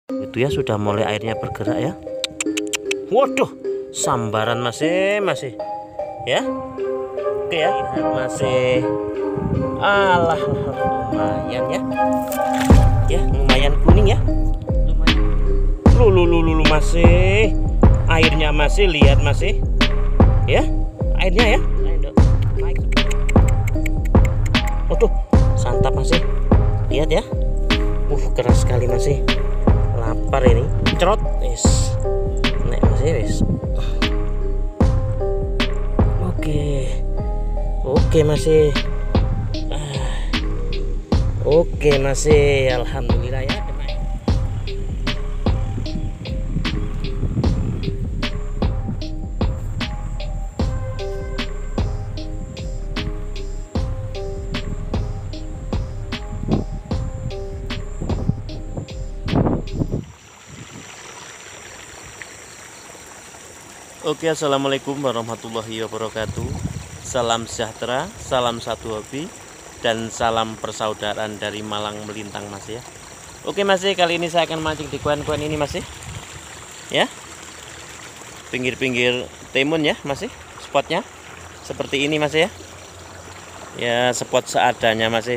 Itu ya, sudah mulai airnya bergerak ya. Waduh, sambaran masih ya. Oke ya, masih. Alah, lumayan ya. Ya, lumayan kuning ya. Lumayan. Lu masih. Airnya masih, lihat masih. Ya, airnya ya. Waduh, santap masih. Lihat ya. Keras sekali masih. Lapar ini. Cerot, wis. Nek masih wis. Oke masih. Oke masih, alhamdulillah ya. Oke, assalamualaikum warahmatullahi wabarakatuh. Salam sejahtera, salam satu hobi, dan salam persaudaraan dari Malang Melintang Mas ya. Oke Mas, kali ini saya akan mancing di koin-koin ini Mas ya. Pinggir-pinggir timun ya Mas, spotnya seperti ini Mas ya. Ya, spot seadanya Mas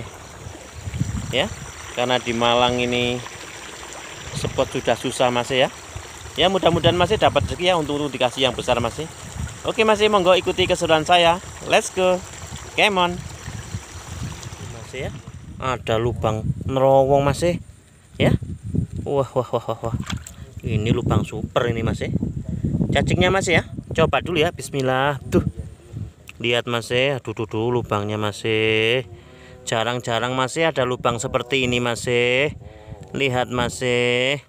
ya. Karena di Malang ini spot sudah susah Mas ya. Ya, mudah-mudahan masih dapat rezeki ya untuk dikasih yang besar masih. Oke masih, monggo ikuti keseruan saya. Let's go. Come on. Masih ya. Ada lubang nerowong masih. Ya. Wah. Ini lubang super ini masih. Cacingnya masih ya. Coba dulu ya. Bismillah. Tuh. Lihat masih. Aduh, lubangnya masih. Jarang-jarang masih ada lubang seperti ini masih. Lihat masih.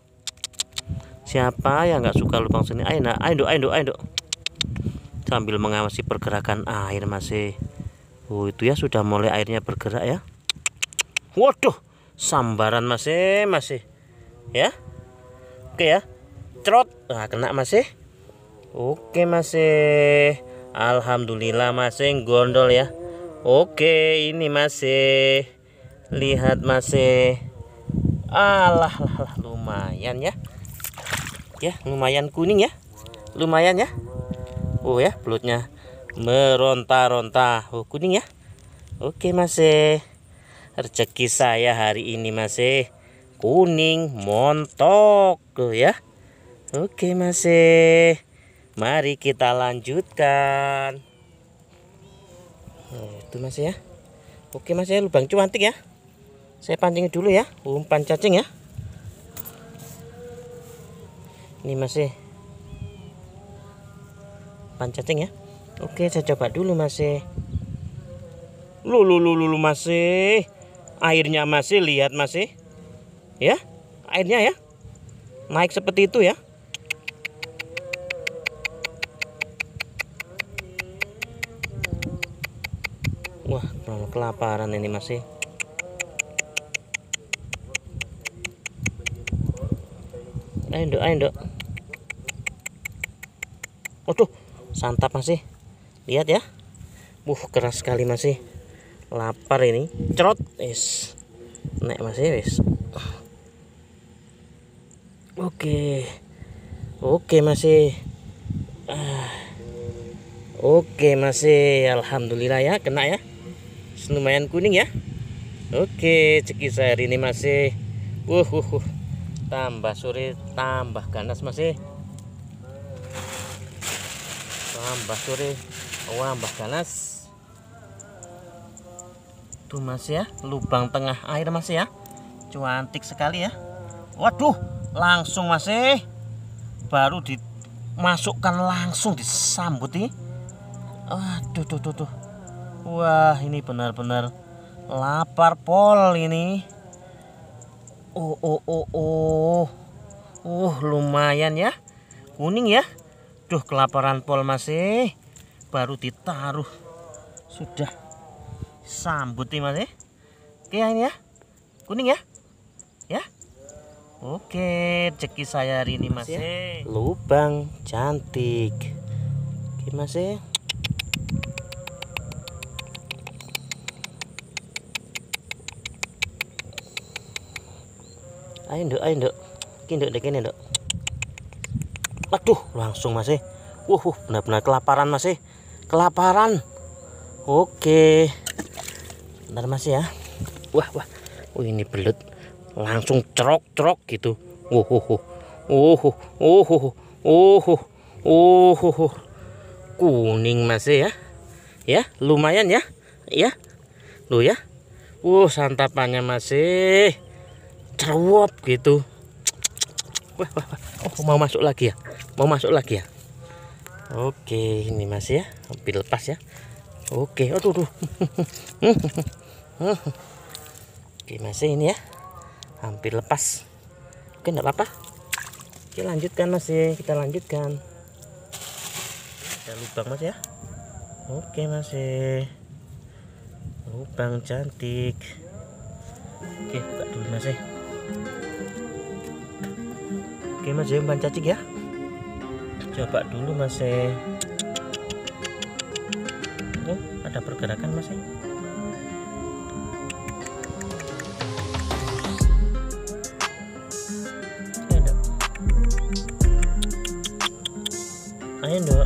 Siapa yang nggak suka lubang sini? Ayo dok. Sambil mengawasi pergerakan air masih. Itu ya, sudah mulai airnya bergerak ya. Waduh, sambaran masih ya. Oke ya, cerot. Nah, kena masih. Oke masih, alhamdulillah masih gondol ya. Oke, ini masih. Lihat masih. Alah, lumayan ya. Ya, lumayan kuning ya. Lumayan ya. Ya, belutnya meronta-ronta. Kuning ya. Oke masih. Rezeki saya hari ini masih kuning montok ya. Oke masih. Mari kita lanjutkan. Itu masih ya. Oke masih, lubang cuantik ya. Saya pancing dulu ya. Umpan cacing ya. Ini masih pancacing ya. Oke, saya coba dulu masih. Lu masih. Airnya masih, lihat masih. Ya, airnya ya. Naik seperti itu ya. Wah, kelaparan ini masih. Ayo dok. Waduh, santap masih. Lihat ya. Keras sekali masih. Lapar ini. Cerot, wis. Nek masih wis. Oke masih. Oke masih, alhamdulillah ya, kena ya. Lumayan kuning ya. Oke, ceki saya hari ini masih. Tambah sore tambah ganas masih. Tambah sore tambah ganas. Tuh masih ya, lubang tengah air masih ya. Cuantik sekali ya. Waduh, langsung masih. Baru dimasukkan langsung disambut nih. Aduh, tuh. Wah, ini benar-benar lapar pol ini. Lumayan ya. Kuning ya. Duh, kelaparan pol masih. Baru ditaruh sudah sambut nih masih. Oke ini ya. Kuning ya. Ya. Oke, ceki saya hari ini masih. Lubang cantik. Oke masih. Ayo dok. lagi nduk ini nduk. Aduh, langsung Mas. Benar-benar kelaparan Mas. Kelaparan. Oke. Bentar Mas ya. Wah. Ini belut langsung cerok gitu. Kuning Mas ya. Ya, lumayan ya. Ya. Loh ya. Santapannya masih cerewop gitu. Mau masuk lagi ya. Oke, ini Mas ya, hampir lepas ya. Oke, aduh. Oke Mas, ini ya, hampir lepas. Oke, enggak apa-apa. Oke, lanjutkan Mas ya, kita lanjutkan. Ada lubang Mas ya. Oke Mas, lubang cantik. Oke, buka dulu Mas. Oke Mas, umpan cacing ya. Coba dulu Mas. Ada pergerakan Mas. Ayo Nduk.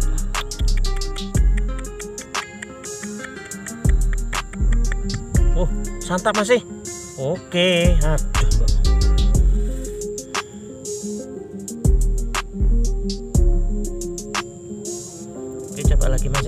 Santap Mas. Oke, aduh. Oke, coba lagi Mas.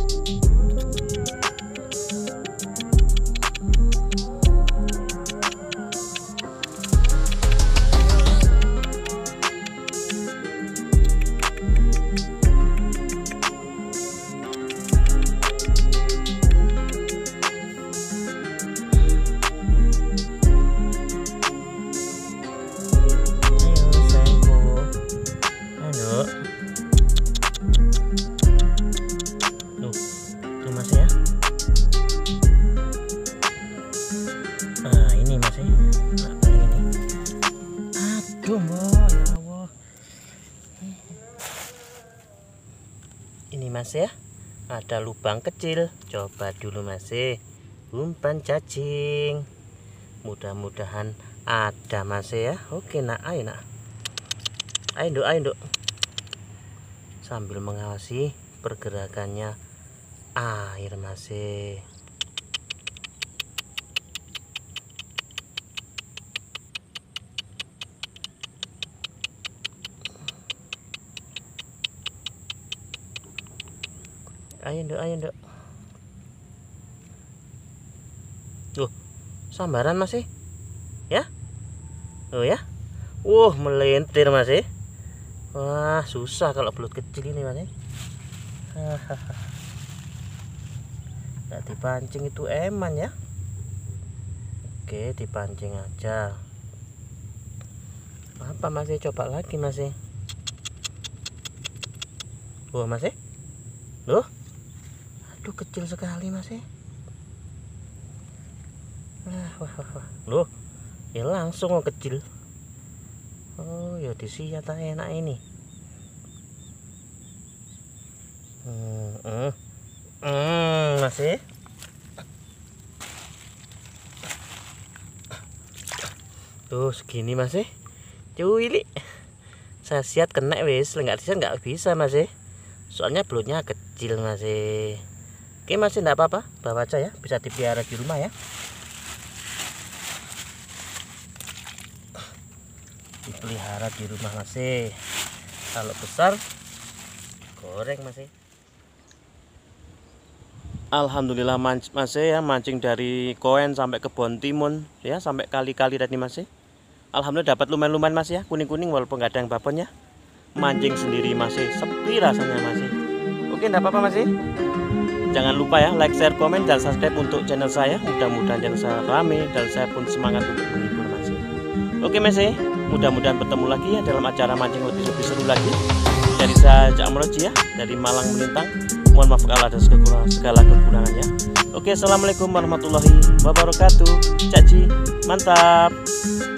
Ini Mas ya, ada lubang kecil. Coba dulu Mas, umpan cacing. Mudah-mudahan ada Mas ya. Oke nak, ayo nak. Ayo Nduk. Sambil mengawasi pergerakannya air Mas. Ayo Nduk. Tuh, sambaran Mas ya. Oh ya. Melintir Mas. Wah, susah kalau belut kecil ini Mas. Nggak dipancing itu eman ya. Oke, dipancing aja. Apa Mas? Coba lagi Mas. Mas. Loh. Aduh, kecil sekali Mas. Wah. Loh, ya langsung kecil. Oh ya, disiat enak ini. Mas. Tuh segini Mas. Cuili. Saya siat kena wis, nggak bisa Mas. Soalnya belutnya kecil Mas. Oke Mas, enggak apa-apa, bawa aja ya, bisa dipelihara di rumah ya. Dipelihara di rumah Mas. Kalau besar goreng Mas. Alhamdulillah Mas ya, mancing dari Koen sampai Kebon Timun ya, sampai kali-kali tadi Mas. Alhamdulillah dapat lumayan Mas ya, kuning-kuning walaupun nggak ada yang babon ya. Mancing sendiri Mas, sepi rasanya Mas. Oke, enggak apa-apa Mas. Jangan lupa ya, like, share, komen, dan subscribe untuk channel saya. Mudah-mudahan channel saya rame dan saya pun semangat untuk menghibur Mas. Oke Mas, mudah-mudahan bertemu lagi ya dalam acara mancing lebih seru lagi. Dari saya Cak Amroji ya, dari Malang Melintang. Mohon maaf kalau ada segala kekurangannya. Oke, assalamualaikum warahmatullahi wabarakatuh. Caci, mantap.